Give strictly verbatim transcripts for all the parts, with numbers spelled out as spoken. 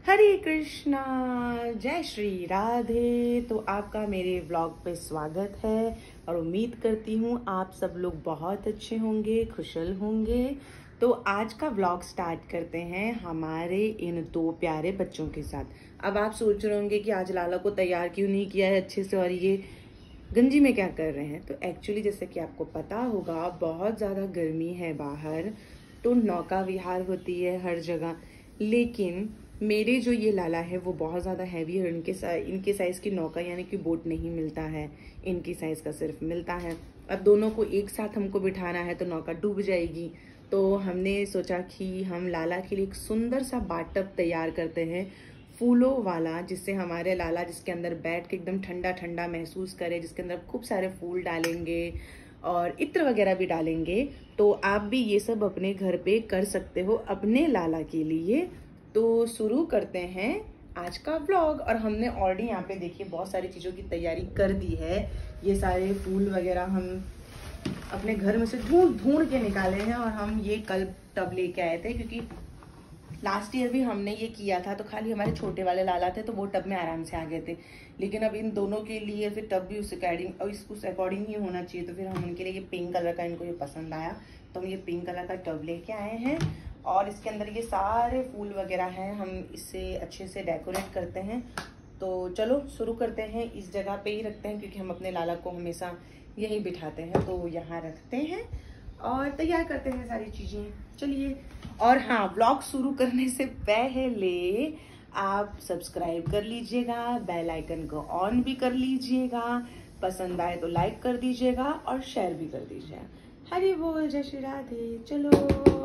हरे कृष्णा, जय श्री राधे। तो आपका मेरे व्लॉग पे स्वागत है और उम्मीद करती हूँ आप सब लोग बहुत अच्छे होंगे, खुशल होंगे। तो आज का व्लॉग स्टार्ट करते हैं हमारे इन दो प्यारे बच्चों के साथ। अब आप सोच रहे होंगे कि आज लाला को तैयार क्यों नहीं किया है अच्छे से और ये गंजी में क्या कर रहे हैं। तो एक्चुअली जैसे कि आपको पता होगा बहुत ज़्यादा गर्मी है बाहर, तो नौका विहार होती है हर जगह। लेकिन मेरे जो ये लाला है वो बहुत ज़्यादा हैवी है, इनके सा, इनके साइज़ की नौका यानी कि बोट नहीं मिलता है, इनकी साइज़ का सिर्फ मिलता है। अब दोनों को एक साथ हमको बिठाना है तो नौका डूब जाएगी। तो हमने सोचा कि हम लाला के लिए एक सुंदर सा बाथटब तैयार करते हैं फूलों वाला, जिससे हमारे लाला जिसके अंदर बैठ के एकदम ठंडा ठंडा महसूस करे, जिसके अंदर खूब सारे फूल डालेंगे और इत्र वगैरह भी डालेंगे। तो आप भी ये सब अपने घर पे कर सकते हो अपने लाला के लिए। तो शुरू करते हैं आज का व्लॉग। और हमने ऑलरेडी यहाँ पे देखिए बहुत सारी चीज़ों की तैयारी कर दी है। ये सारे फूल वगैरह हम अपने घर में से ढूंढ ढूंढ के निकाले हैं और हम ये कल टब लेके आए थे, क्योंकि लास्ट ईयर भी हमने ये किया था। तो खाली हमारे छोटे वाले लाला थे तो वो टब में आराम से आ गए थे, लेकिन अब इन दोनों के लिए फिर टब भी उस अकॉर्डिंग और उस अकॉर्डिंग ही होना चाहिए। तो फिर हम उनके लिए ये पिंक कलर का, इनको ये पसंद आया तो हम ये पिंक कलर का टब लेके आए हैं। और इसके अंदर ये सारे फूल वगैरह हैं, हम इससे अच्छे से डेकोरेट करते हैं। तो चलो शुरू करते हैं। इस जगह पे ही रखते हैं क्योंकि हम अपने लाला को हमेशा यहीं बिठाते हैं, तो यहाँ रखते हैं और तैयार करते हैं सारी चीज़ें। चलिए। और हाँ, व्लॉग शुरू करने से पहले आप सब्सक्राइब कर लीजिएगा, बेल आइकन को ऑन भी कर लीजिएगा, पसंद आए तो लाइक कर दीजिएगा और शेयर भी कर दीजिएगा। हरि बोल, जय श्री राधे। चलो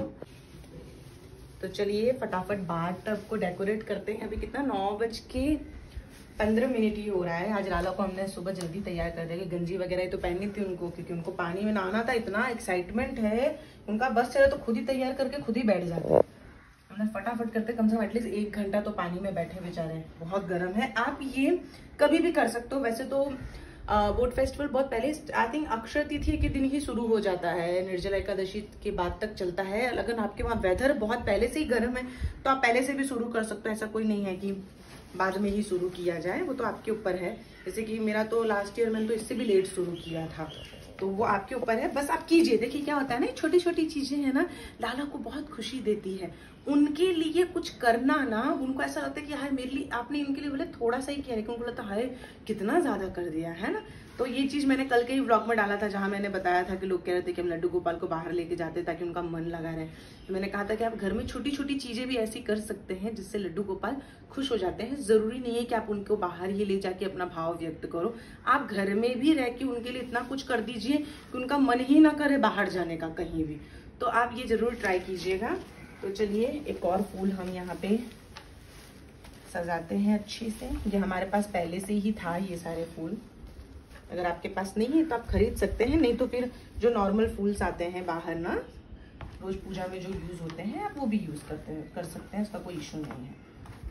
तो चलिए फटाफट बाथटब को डेकोरेट करते हैं। अभी कितना नौ बज के पंद्रह मिनट ही हो रहा है। आज लाला को हमने सुबह जल्दी तैयार कर दिया कि गंजी वगैरह तो पहनी थी उनको, क्योंकि उनको पानी में नहाना था। इतना एक्साइटमेंट है उनका, बस चले तो खुद ही तैयार करके खुद ही बैठ जाते हैं। हमने फटाफट करते कम से कम एटलीस्ट एक घंटा तो पानी में बैठे बेचारे, बहुत गर्म है। आप ये कभी भी कर सकते हो। वैसे तो बोट फेस्टिवल बहुत पहले, आई थिंक अक्षय तिथि के दिन ही शुरू हो जाता है, निर्जला एकादशी के बाद तक चलता है। अगर आपके वहाँ वेदर बहुत पहले से ही गर्म है तो आप पहले से भी शुरू कर सकते हो। ऐसा कोई नहीं है कि बाद में ही शुरू किया जाए, वो तो आपके ऊपर है। जैसे कि मेरा तो लास्ट ईयर मैंने तो इससे भी लेट शुरू किया था, तो वो आपके ऊपर है। बस आप कीजिए। देखिए क्या होता है ना, छोटी छोटी चीजें हैं ना, लाला को बहुत खुशी देती है। उनके लिए कुछ करना ना, उनको ऐसा लगता है कि हाय मेरे लिए, आपने इनके लिए बोले थोड़ा सा ही किया, लेकिन उनको लगता है हाय कितना ज्यादा कर दिया है ना। तो ये चीज मैंने कल के ही व्लॉग में डाला था, जहां मैंने बताया था कि लोग कह रहे थे कि हम लड्डू गोपाल को बाहर लेके जाते ताकि उनका मन लगा रहे। तो मैंने कहा था कि आप घर में छोटी छोटी चीजें भी ऐसी कर सकते हैं जिससे लड्डू गोपाल खुश हो जाते हैं। जरूरी नहीं है कि आप उनको बाहर ही ले जाके अपना भाव व्यक्त करो, आप घर में भी रह के उनके लिए इतना कुछ कर दीजिए कि उनका मन ही ना करे बाहर जाने का कहीं भी। तो आप ये जरूर ट्राई कीजिएगा। तो चलिए एक और फूल हम यहाँ पे सजाते हैं अच्छे से। ये हमारे पास पहले से ही था ये सारे फूल। अगर आपके पास नहीं है तो आप खरीद सकते हैं, नहीं तो फिर जो नॉर्मल फूल्स आते हैं बाहर ना, रोज पूजा में जो यूज होते हैं, आप वो भी यूज करते हैं कर सकते हैं, उसका कोई इशू नहीं है।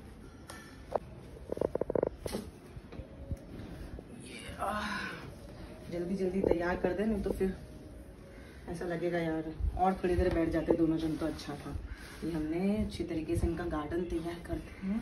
जल्दी जल्दी तैयार कर दे, नहीं तो फिर ऐसा लगेगा यार और थोड़ी देर बैठ जाते दोनों जन तो अच्छा था। ये हमने अच्छी तरीके से इनका गार्डन तैयार करते हैं।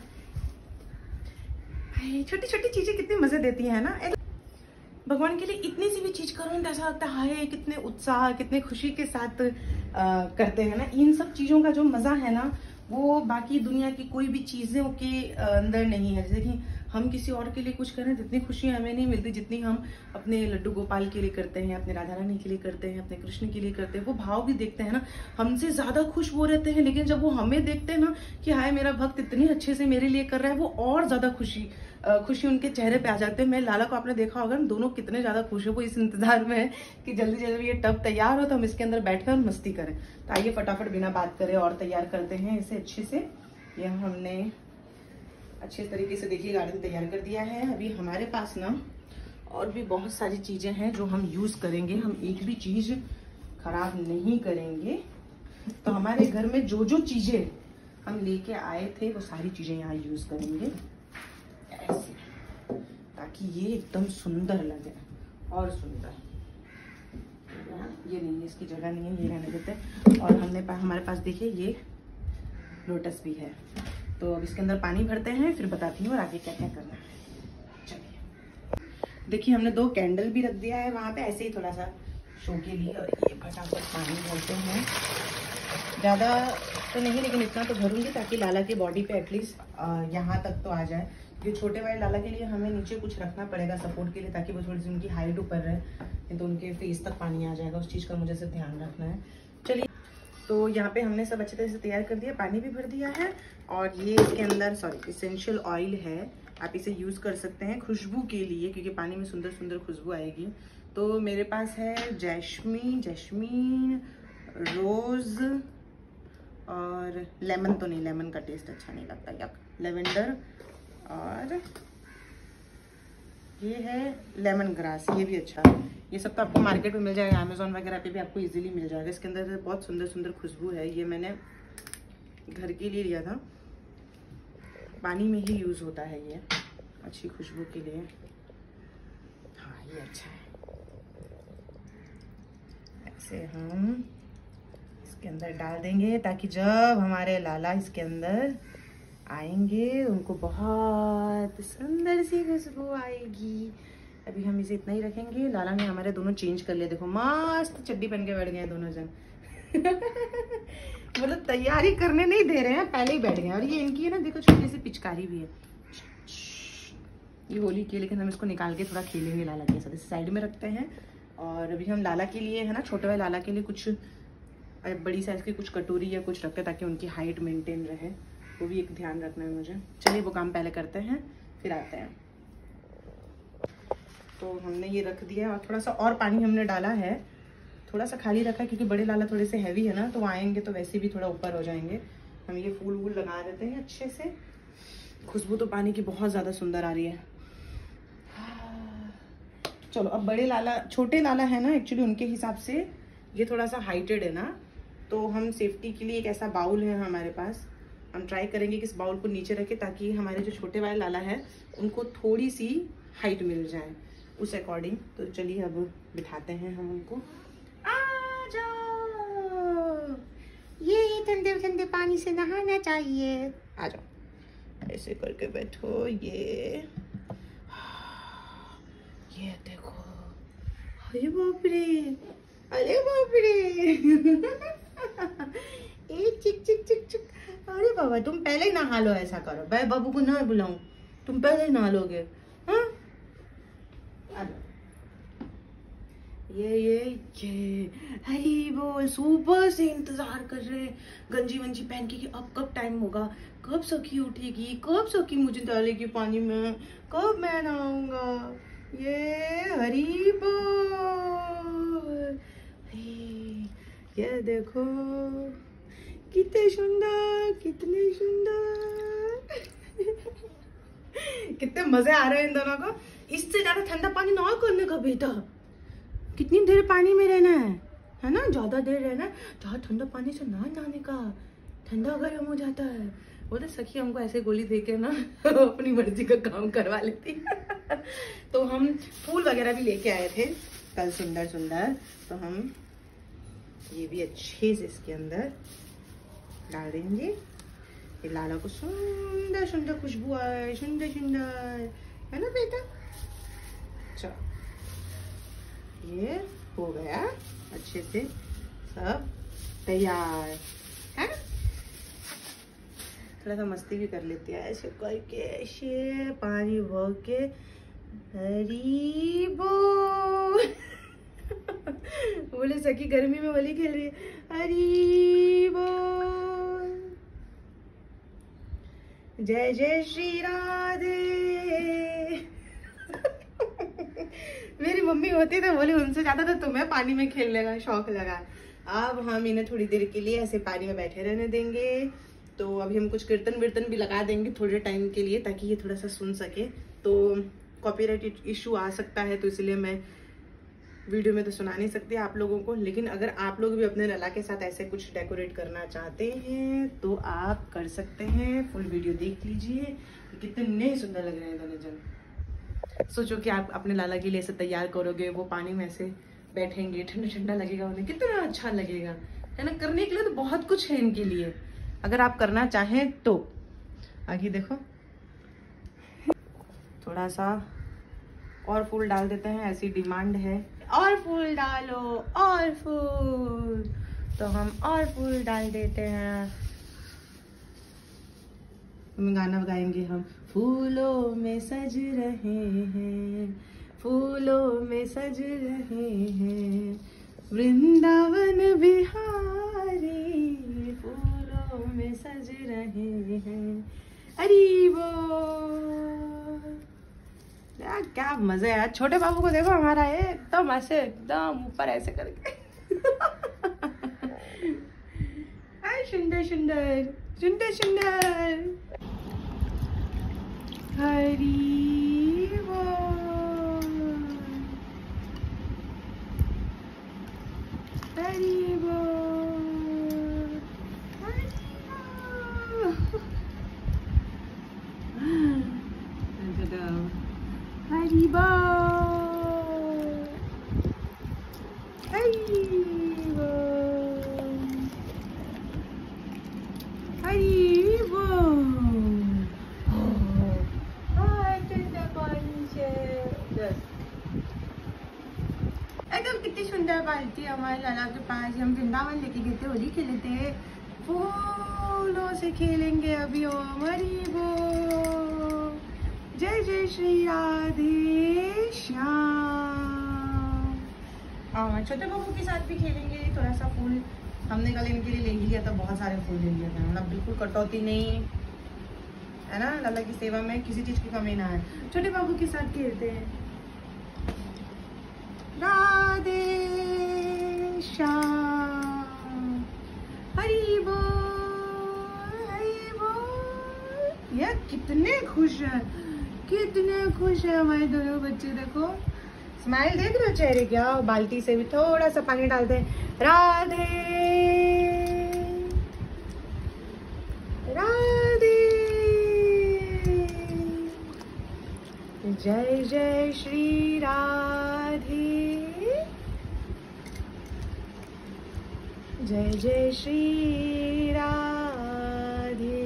छोटी छोटी चीजें कितनी मजे देती है ना। भगवान के लिए इतनी सी भी चीज करो तो ऐसा लगता है कितने उत्साह, कितने खुशी के साथ आ, करते हैं ना। इन सब चीजों का जो मजा है ना, वो बाकी दुनिया की कोई भी चीजों के अंदर नहीं है। जैसे कि हम किसी और के लिए कुछ करें तो इतनी खुशी हमें नहीं मिलती जितनी हम अपने लड्डू गोपाल के लिए करते हैं, अपने राधा रानी के लिए करते हैं, अपने कृष्ण के लिए करते हैं। वो भाव भी देखते हैं ना, हमसे ज्यादा खुश वो रहते हैं। लेकिन जब वो हमें देखते हैं ना कि हाय मेरा भक्त इतनी अच्छे से मेरे लिए कर रहा है, वो और ज्यादा खुशी खुशी उनके चेहरे पे आ जाते हैं। मैं लाला को आपने देखा होगा, दोनों कितने ज्यादा खुश है। वो इस इंतजार में है कि जल्दी जल्दी ये टब तैयार हो तो हम इसके अंदर बैठकर मस्ती करें। तो आइए फटाफट बिना बात करें और तैयार करते हैं इसे अच्छे से। यह हमने अच्छे तरीके से देखिए गार्डन तैयार कर दिया है। अभी हमारे पास ना और भी बहुत सारी चीजें हैं जो हम यूज करेंगे, हम एक भी चीज खराब नहीं करेंगे। तो हमारे घर में जो जो चीजें हम लेके आए थे वो सारी चीजें यहाँ यूज करेंगे ऐसे, ताकि ये एकदम सुंदर लगे और सुंदर। ये नहीं, इसकी जगह नहीं है, ये रहने देते हैं। और हमने पा, हमारे पास देखिए ये लोटस भी है, तो अब इसके अंदर पानी भरते हैं, फिर बताती हूँ और आगे क्या क्या करना है। चलिए, देखिए हमने दो कैंडल भी रख दिया है वहाँ पे ऐसे ही थोड़ा सा शो के लिए। और ये फटाफट पानी भरते हैं, ज़्यादा तो नहीं लेकिन इतना तो भरूंगी ताकि लाला की बॉडी पे एटलीस्ट यहाँ तक तो आ जाए। ये छोटे वाले लाला के लिए हमें नीचे कुछ रखना पड़ेगा सपोर्ट के लिए, ताकि वो थोड़ी सी उनकी हाइट ऊपर रहे, नहीं तो उनके फेस तक पानी आ जाएगा। उस चीज़ का मुझे सिर्फ ध्यान रखना है। चलिए, तो यहाँ पे हमने सब अच्छे तरह से तैयार कर दिया, पानी भी भर दिया है। और ये इसके अंदर सॉरी इसेंशियल ऑयल है, आप इसे यूज़ कर सकते हैं खुशबू के लिए, क्योंकि पानी में सुंदर सुंदर खुशबू आएगी। तो मेरे पास है जैस्मीन जैस्मीन रोज़ और लेमन, तो नहीं लेमन का टेस्ट अच्छा नहीं लगता, यक लेवेंडर, और ये है लेमन ग्रास, ये भी अच्छा है। ये सब तो आपको मार्केट में मिल जाएगा, अमेजोन वगैरह पे भी आपको इजीली मिल जाएगा। इसके अंदर बहुत सुंदर सुंदर खुशबू है। ये मैंने घर के लिए लिया था, पानी में ही यूज़ होता है ये, अच्छी खुशबू के लिए। हाँ ये अच्छा है। ऐसे हम इसके अंदर डाल देंगे ताकि जब हमारे लाला इसके अंदर आएंगे उनको बहुत सुंदर सी खुशबू आएगी। अभी हम इसे इतना ही रखेंगे। लाला ने हमारे दोनों चेंज कर लिया, देखो मस्त चड्डी पहन के बैठ गए हैं दोनों जन। मतलब तैयारी करने नहीं दे रहे हैं, पहले ही बैठ गए। और ये इनकी है ना, देखो छोटी सी पिचकारी भी है, ये होली की, लेकिन हम इसको निकाल के थोड़ा खेलेंगे लाला के साथ। इसे साइड में रखते हैं। और अभी हम लाला के लिए है ना, छोटे वाले लाला के लिए कुछ बड़ी साइज की कुछ कटोरी या कुछ रखते हैं ताकि उनकी हाइट मेंटेन रहे, वो भी एक ध्यान रखना है मुझे। चलिए वो काम पहले करते हैं फिर आते हैं। तो हमने ये रख दिया और थोड़ा सा और पानी हमने डाला है, थोड़ा सा खाली रखा है क्योंकि बड़े लाला थोड़े से हैवी है ना, तो आएंगे तो वैसे भी थोड़ा ऊपर हो जाएंगे। हम ये फूल वूल लगा देते हैं अच्छे से। खुशबू तो पानी की बहुत ज़्यादा सुंदर आ रही है। चलो अब बड़े लाला, छोटे लाला है ना एक्चुअली, उनके हिसाब से ये थोड़ा सा हाइटेड है ना, तो हम सेफ्टी के लिए एक ऐसा बाउल है हमारे पास, हम ट्राई करेंगे कि इस बाउल को नीचे रखें ताकि हमारे जो छोटे वाले लाला है उनको थोड़ी सी हाइट मिल जाए उस अकॉर्डिंग। तो चलिए अब बिठाते हैं हम उनको। आ जाओ, ये ठंडे ठंडे पानी से नहाना चाहिए, आ जाओ। ऐसे करके बैठो। ये ये देखो, अरे बाप रे, अरे बाप रे। ए चिक चिक चिक चिक, अरे बाबा तुम पहले ही नहा लो। ऐसा करो, भाई बाबू को ना बुलाऊं, तुम पहले ही नहा लोगे। हाँ ये ये ये हरी बोल, सुबह से इंतजार कर रहे हैं गंजी वंजी पहन के कि अब कब टाइम होगा, कब सखी उठेगी, कब सखी मुझे डालेगी पानी में, कब मैं नहाऊंगा। ये हरी बोल, ये देखो कितने सुंदर, कितने सुंदर। कितने मजे आ रहे हैं इन दोनों को। इससे ज्यादा ठंडा पानी ना करने का बेटा, कितनी देर पानी में रहना है है ना, ज्यादा देर रहना है। ज्यादा ठंडा पानी से ना नहाने का, ठंडा गर्म हो जाता है। बोलते सखी हमको ऐसे गोली देके ना अपनी मर्जी का काम करवा लेती। तो हम फूल वगैरह भी लेके आए थे कल सुंदर सुंदर, तो हम ये भी अच्छे से इसके अंदर डाल देंगे। ये लाला को सुंदर सुंदर खुशबू आए, सुंदर सुंदर, है ना बेटा। चलो ये हो गया अच्छे से सब तैयार है। थोड़ा सा मस्ती भी कर लेते हैं ऐसे करके, ऐसे पानी भर के। हरी बोल। बोले सखी गर्मी में होली खेल रही है। हरी बोल, जय जय श्री राधे। मेरी मम्मी होती तो बोली उनसे ज्यादा तो तुम्हें पानी में खेलने का शौक लगा। अब हम इन्हें थोड़ी देर के लिए ऐसे पानी में बैठे रहने देंगे। तो अभी हम कुछ कीर्तन वीर्तन भी लगा देंगे थोड़े टाइम के लिए ताकि ये थोड़ा सा सुन सके। तो कॉपीराइट इशू आ सकता है, तो इसलिए मैं वीडियो में तो सुना नहीं सकती आप लोगों को। लेकिन अगर आप लोग भी अपने लाला के साथ ऐसे कुछ डेकोरेट करना चाहते हैं तो आप कर सकते हैं। फुल वीडियो देख लीजिए, कितने सुंदर लग रहे हैं दोनों जन। सोचो कि आप अपने लाला के लिए ऐसे तैयार करोगे, वो पानी में ऐसे बैठेंगे, ठंडा ठंडा लगेगा उन्हें, कितना अच्छा लगेगा, है ना। करने के लिए तो बहुत कुछ है इनके लिए, अगर आप करना चाहें तो। आगे देखो, थोड़ा सा और फूल डाल देते हैं, ऐसी डिमांड है। और फूल डालो, और फूल, तो हम और फूल डाल देते हैं। गाना गाएंगे हम। फूलों में सज रहे हैं, फूलों में सज रहे हैं वृंदावन बिहारी, फूलों में सज रहे हैं। हरी बोल। यार क्या मजा है यार। छोटे बाबू को देखो, हमारा एकदम ऐसे एकदम ऊपर ऐसे करके सुंदर सुंदर सुंदर सुंदर। हरी बोल, हरी बोल, हरी बोल। हरी बोल, हरी बोल, हरी बोल। एकदम कितनी सुंदर बाल्टी हमारे लाला के पास। हम वृंदावन लेके गए थे, होली खेले थे, फूलों से खेलेंगे अभी। ओम हरि बोल, जय जय श्री राधे श्याम। हाँ, छोटे बाबू के साथ भी खेलेंगे। थोड़ा सा फूल हमने कल इनके लिए ले ही लिया था, बहुत सारे फूल ले लिए थे, मतलब बिल्कुल कटौती नहीं है ना। लाला की सेवा में किसी चीज की कमी ना है। छोटे बाबू के साथ खेलते हैं। राधे श्याम, हरि बोल, हरि बोल। यार कितने खुश हैं, कितने खुश है हमारे दोनों बच्चे। देखो स्माइल देख रहे हो चेहरे क्या। बाल्टी से भी थोड़ा सा पानी डालते हैं। राधे राधे, जय जय श्री राधे, जय जय श्री राधे।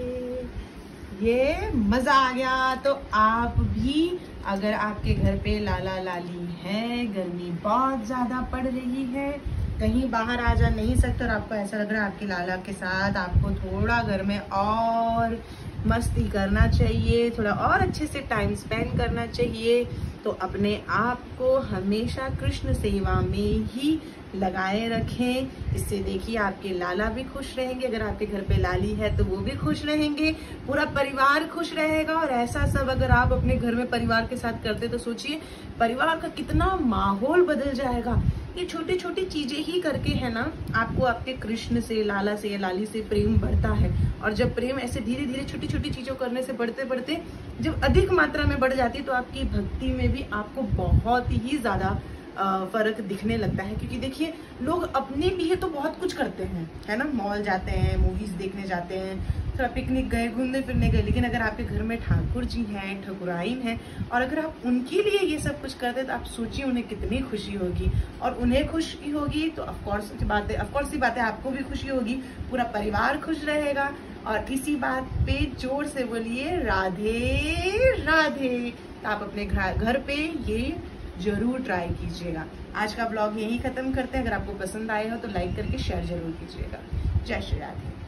ये मजा आ गया। तो आप भी, अगर आपके घर पे लाला लाली है, गर्मी बहुत ज्यादा पड़ रही है, कहीं बाहर आ जा नहीं सकते और आपको ऐसा लग रहा है आपके लाला के साथ आपको थोड़ा घर में और मस्ती करना चाहिए, थोड़ा और अच्छे से टाइम स्पेंड करना चाहिए, तो अपने आप को हमेशा कृष्ण सेवा में ही लगाए रखें। इससे देखिए आपके लाला भी खुश रहेंगे, अगर आपके घर पे लाली है तो वो भी खुश रहेंगे, पूरा परिवार खुश रहेगा। और ऐसा सब अगर आप अपने घर में परिवार के साथ करते तो सोचिए परिवार का कितना माहौल बदल जाएगा। ये छोटी छोटी चीजें ही करके है ना, आपको आपके कृष्ण से, लाला से या लाली से प्रेम बढ़ता है। और जब प्रेम ऐसे धीरे धीरे छोटी छोटी चीजों करने से बढ़ते बढ़ते जब अधिक मात्रा में बढ़ जाती है तो आपकी भक्ति में भी आपको बहुत ही ज्यादा फर्क दिखने लगता है। क्योंकि देखिए लोग अपने लिए तो बहुत कुछ करते हैं, है ना, मॉल जाते हैं, मूवीज देखने जाते हैं, थोड़ा पिकनिक गए, घूमने फिरने गए, लेकिन अगर आपके घर में ठाकुर जी हैं, ठकुराइन हैं, और अगर आप उनके लिए ये सब कुछ करते तो आप सोचिए उन्हें कितनी खुशी होगी। और उन्हें खुशी होगी तो ऑफकोर्स की बात है, ऑफकोर्स की बात है आपको भी खुशी होगी, पूरा परिवार खुश रहेगा। और इसी बात पे जोर से बोलिए राधे राधे। आप अपने घर पे ये जरूर ट्राई कीजिएगा। आज का ब्लॉग यही खत्म करते हैं। अगर आपको पसंद आया हो तो लाइक करके शेयर जरूर कीजिएगा। जय श्री राधे।